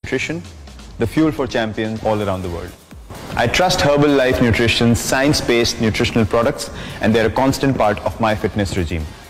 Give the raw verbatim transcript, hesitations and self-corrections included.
Nutrition, the fuel for champions all around the world. I trust Herbalife Nutrition's science-based nutritional products, and they're a constant part of my fitness regime.